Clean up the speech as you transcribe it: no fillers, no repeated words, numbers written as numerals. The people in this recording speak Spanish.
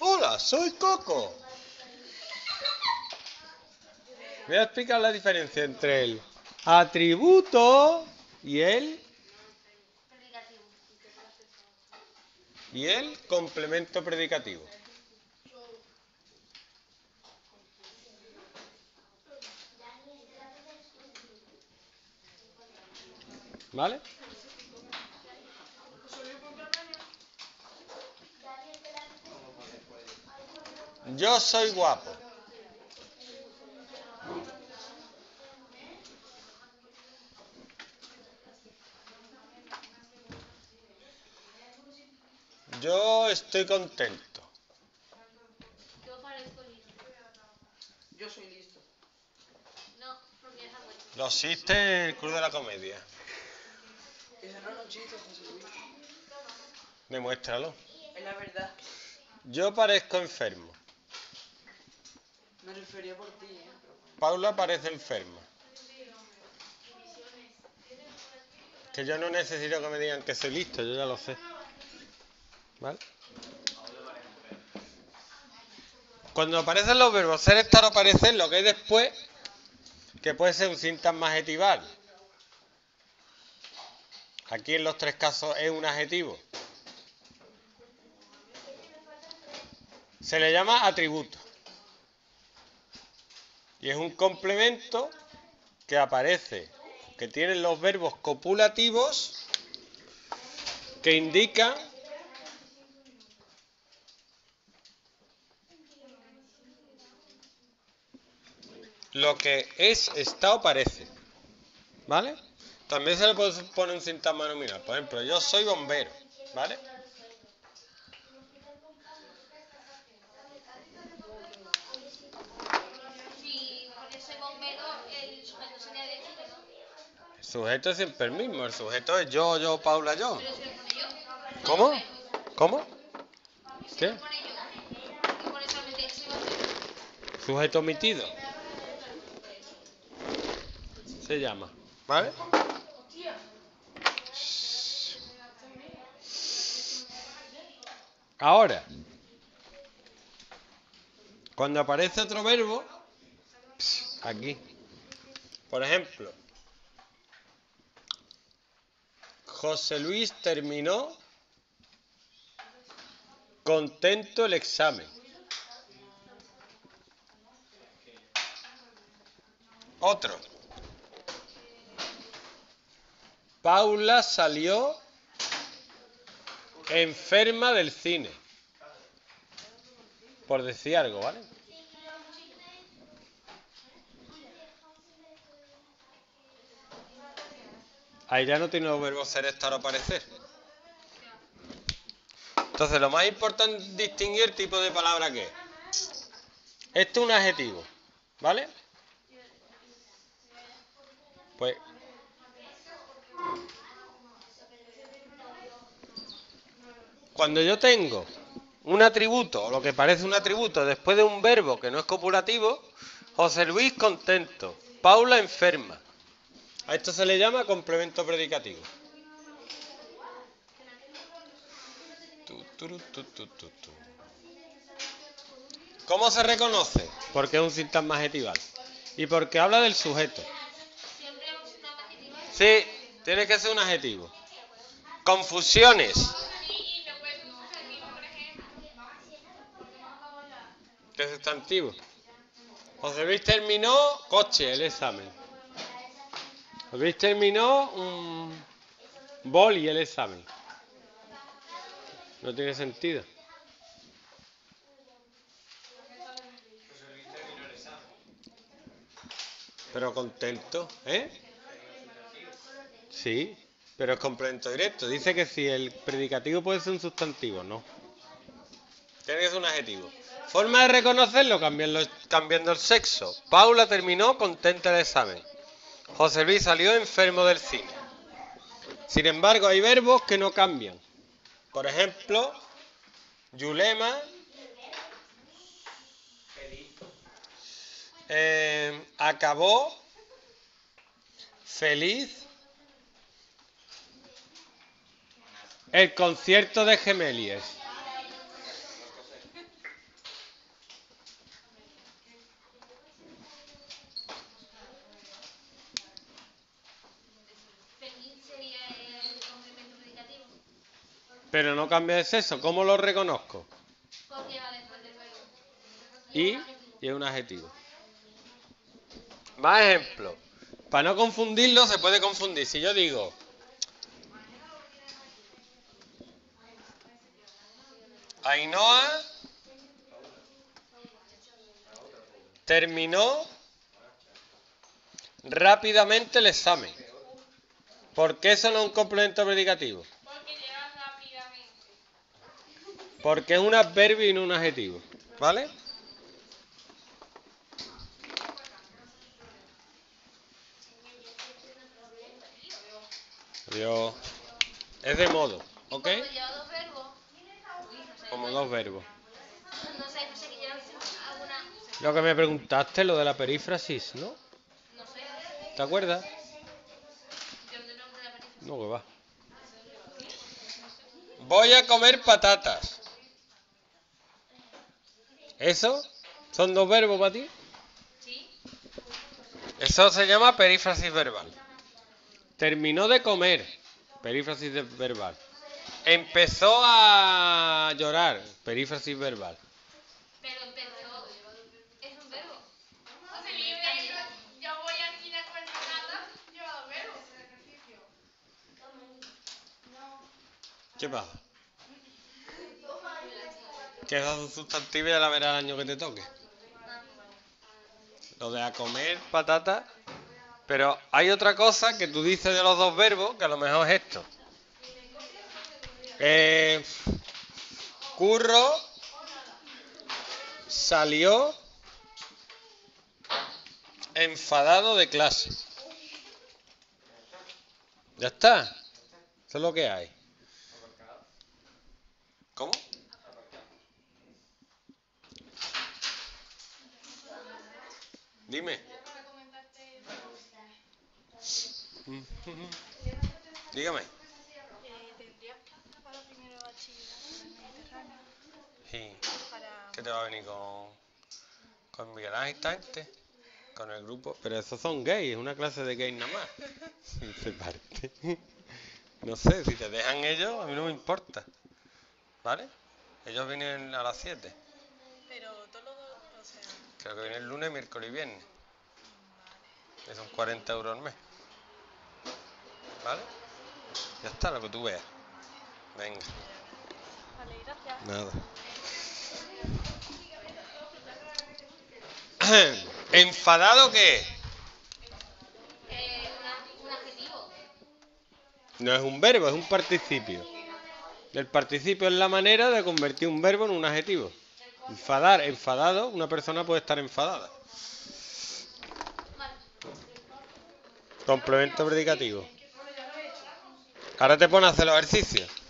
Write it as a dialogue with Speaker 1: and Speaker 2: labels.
Speaker 1: Hola, soy Coco. Voy a explicar la diferencia entre el atributo y el complemento predicativo. ¿Vale? Yo soy guapo. Yo estoy contento.
Speaker 2: Yo parezco listo.
Speaker 3: Yo soy listo.
Speaker 2: No, porque es agua.
Speaker 1: Lo existe el Club de la Comedia.
Speaker 3: Eso no es un chiste, José Luis.
Speaker 1: Demuéstralo.
Speaker 3: Es la verdad.
Speaker 1: Yo parezco enfermo.
Speaker 3: Me refería por ti, pero bueno.
Speaker 1: Paula parece enferma. Que yo no necesito que me digan que soy listo, yo ya lo sé. ¿Vale? Cuando aparecen los verbos ser, estar o parecer, lo que hay después, que puede ser un sintagma adjetival. Aquí en los tres casos es un adjetivo. Se le llama atributo. Y es un complemento que aparece, que tienen los verbos copulativos que indican lo que es, está o parece. ¿Vale? También se le puede poner un sintagma nominal. Por ejemplo, yo soy bombero. ¿Vale?
Speaker 2: Si pones bombero, el sujeto sería directo, ¿no?
Speaker 1: El sujeto es siempre el mismo. El sujeto es yo, Paula, yo.
Speaker 2: Pero si lo pone yo.
Speaker 1: ¿Cómo? ¿Cómo?
Speaker 2: Si
Speaker 1: ¿Qué?
Speaker 2: lo pone yo. Y pone solamente soy bombero.
Speaker 1: Sujeto omitido. Se llama. ¿Vale? Ahora, cuando aparece otro verbo, aquí. Por ejemplo, José Luis terminó contento el examen. Otro. Paula salió enferma del cine. Por decir algo, ¿vale? Ahí ya no tiene los verbos ser, estar o parecer. Entonces, lo más importante es distinguir el tipo de palabra que es. Este es un adjetivo, ¿vale? Pues cuando yo tengo un atributo, o lo que parece un atributo, después de un verbo que no es copulativo, José Luis contento, Paula enferma. A esto se le llama complemento predicativo. ¿Cómo se reconoce? Porque es un sintagma adjetival. Y porque habla del sujeto.
Speaker 2: Siempre es un sintagma adjetival.
Speaker 1: Sí, tiene que ser un adjetivo. Confusiones.
Speaker 2: Y no puede ser un sustantivo, por ejemplo.
Speaker 1: ¿Qué es sustantivo? José Luis terminó coche, el examen. José Luis terminó un boli, el examen. No tiene sentido. Pero contento, ¿eh? Sí, pero es complemento directo. Dice que si el predicativo puede ser un sustantivo, no. Tiene que ser un adjetivo. Forma de reconocerlo cambiando el sexo. Paula terminó contenta el examen. José Luis salió enfermo del cine. Sin embargo, hay verbos que no cambian. Por ejemplo, Yulema acabó feliz el concierto de Gemelies. Pero no cambia de sexo. ¿Cómo lo reconozco?
Speaker 2: Porque va después del verbo.
Speaker 1: Y es un adjetivo. Más ejemplos. Para no confundirlo, se puede confundir. Si yo digo Ainhoa terminó rápidamente el examen. ¿Por qué eso no es un complemento predicativo?
Speaker 2: Porque llevas rápidamente.
Speaker 1: Porque es un adverbio y no un adjetivo. ¿Vale? Adiós. Es de modo, ¿ok?
Speaker 2: Cuando lleva dos verbos.
Speaker 1: Como dos verbos.
Speaker 2: No sé que lleva alguna.
Speaker 1: Lo que me preguntaste, lo de la perífrasis, ¿no?
Speaker 2: No sé.
Speaker 1: ¿Te acuerdas?
Speaker 2: Yo no te pregunté la perífrasis.
Speaker 1: No, que va. Voy a comer patatas. ¿Eso? ¿Son dos verbos para ti?
Speaker 2: Sí.
Speaker 1: Eso se llama perífrasis verbal. Terminó de comer. Perífrasis verbal. Empezó a llorar. Perífrasis verbal.
Speaker 2: Pero empezó. Es un verbo. O sea, yo voy al cine a comer patatas. Lleva dos verbos.
Speaker 1: ¿Qué pasa? Que es un sustantivo y ya la verás el año que te toque. Lo de a comer patata. Pero hay otra cosa que tú dices de los dos verbos, que a lo mejor es esto. Curro salió enfadado de clase. Ya está. Eso es lo que hay. ¿Cómo? Dime. Dígame.
Speaker 4: ¿Tendrías plaza para primero de bachillerato en el Mediterráneo?
Speaker 1: Sí.
Speaker 4: Para...
Speaker 1: ¿Qué te va a venir con Miguel Ángel esta gente? Con el grupo. Pero esos son gays, es una clase de gays nada más. Se parte. No sé, si te dejan ellos, a mí no me importa. ¿Vale? Ellos vienen a las 7.
Speaker 4: Pero todos los dos, o sea...
Speaker 1: Creo que vienen lunes, miércoles y viernes.
Speaker 4: Vale.
Speaker 1: Que son 40 euros al mes. ¿Vale? Ya está, lo que tú veas. Venga.
Speaker 4: Vale, gracias.
Speaker 1: Nada. ¿Enfadado qué es?
Speaker 2: Un adjetivo.
Speaker 1: No es un verbo, es un participio. El participio es la manera de convertir un verbo en un adjetivo. Enfadar, enfadado, una persona puede estar enfadada.
Speaker 2: Vale.
Speaker 1: Complemento predicativo. Ahora te pones a hacer los ejercicios.